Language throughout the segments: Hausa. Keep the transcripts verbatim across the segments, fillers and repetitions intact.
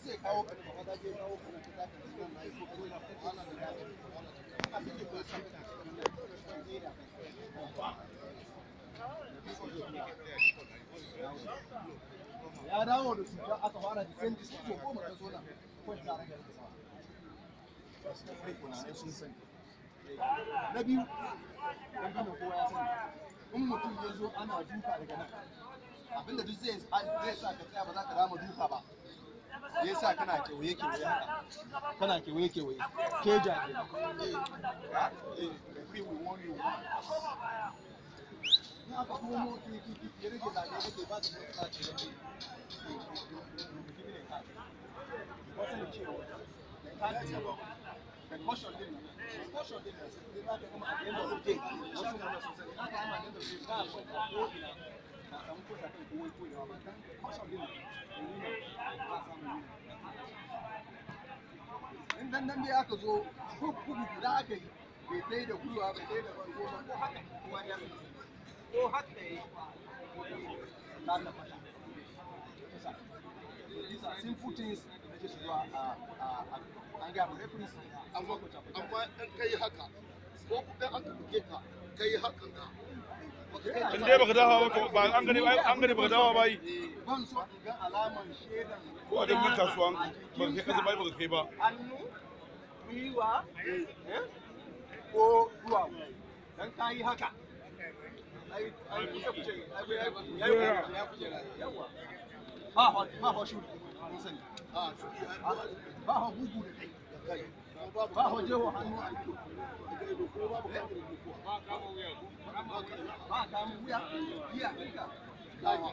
sai kawo ka ba za ka kawo ka ta ka nan na yi ko ko na wala da wala ina da ko san ka ya dawo da su aka fara da sai su ko ko maka zo nan ko ta rage da sai kuna ne sun sani na biyu dan gina kowa ya sani in mutum ya zo ana duka daga nan abinda duk zai zai sa ka tsaya ba za ka rama duka ba ya sa kana kewaye kewaye haka kana kewaye kewaye ke jage eh we want you na ka kuma mu ki ki ki rage zage kake ba ta ta ce da wasan cewa the caution din caution din sai za ka kuma a end of the day wasu mun sosai za ka amma end of the day ba ko ko ina ka samu ko ta kai ko ko ina ba kan caution din in dan nan dai aka zo ko kugu guda aka yi bai dai da gwiwa bai dai da barko ba ko haka kowa ya sani ko haka yi dan da fata these are simple things da ke su zuwa a an ga mu reference amma amma in kai haka ko dan an buge ka kai haka ga in dai baka dawo ba an gani an gani baka dawo ba yi ban so in ga alaman shedan ko a dangin kasuwan ba kai kaza ba baka kai ba hannu gwiwa ko duwa dan kai haka ai ai kusa kuce ai ya kujera yawa ha ha ha ha shuri mun sani a ba ha bugu da kai ba ha jeho hannu a ido ko babu ka ba kama wuya ba kama wuya iya kinka dawa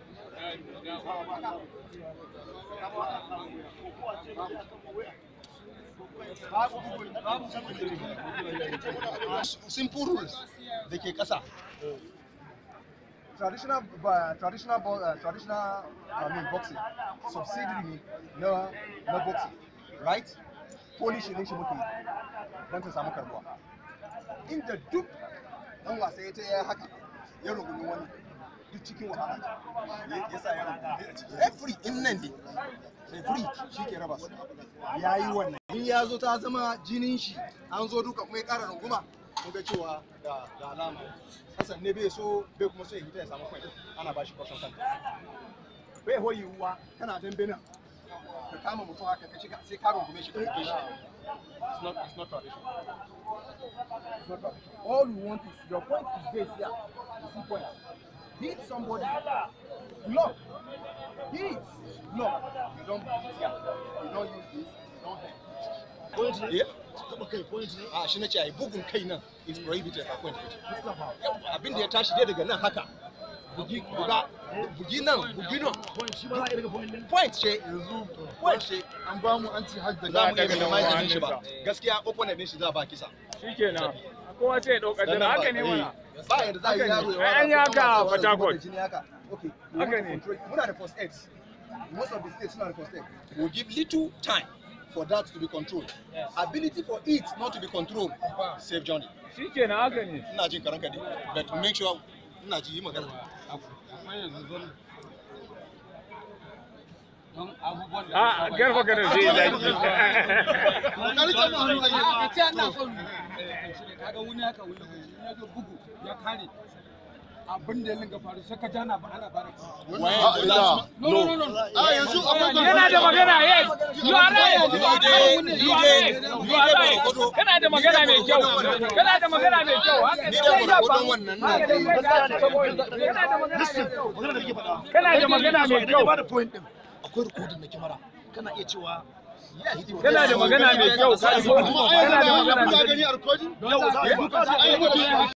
simple rules da ke ƙasa. Traditional uh, traditional uh, traditional I mean boxing subsidiary na na boxing, right? Polish ne shi muke don ta samu karbuwa. Inda duk dan wasa ya ta haka ya rungumi wani duk cikin wahala ya sa ya rungumi referee in nan ne referee shi ke raba su ya yi wannan in ya zo ta zama jinin shi an zo duka kuma ya ƙara runguma kun ga cewa da da alama Hassan ne bai so bai kuma so ya hita ya samu point ana ba shi caution center bai hoyi uwa kana dambe nan ka kama mutum haka ka shiga sai ka rungume shi ka rike shi it's not it's not traditional it's not traditional all you want is your point is based here you see point hit somebody block hit block you don't beat here you don't use this you don't hit point yeah okay point ne ah shi nace ai bugun kai nan is prohibited a point abin da ya tashi dai daga nan haka bugi buga bugi nan bugi nan point shi ba za a irga point din point ce yanzu point ce an ba mu anti hajj da za mu iya da mai shi ba gaskiya opponent din shi za ba kisa shikenan kowa sai ya dauka da haka ne wannan ba yadda za a yi yaro ya an yi haka Fatakot okay haka ne muna da first aid most of the states suna da first aid we give little time for that to be controlled. Yes. Ability for it not to be controlled. Wow. Safe journey. Shikenan haka ne. Ina jin karanka ne. But to make sure ina ji yi magana. Akwai yanzu zan don abubuwan da a garba garin zai zaki. Kokari ta mu a ce ana son kaga wani haka wani ya ga bugu ya kare abin da ya linga faru sai ka jana ba ana bara waye no no no a yanzu akwai yana da magana yes you are right you are right you are right kana da magana mai kyau kana da magana mai kyau haka ne da gurgurdon wannan kana da magana mai kyau magana da kike faɗa kana da magana mai kyau ba da point din akwai recording na kyamara kana iya cewa kana da magana mai kyau kana da magana mai kyau gani a recording yau za a yi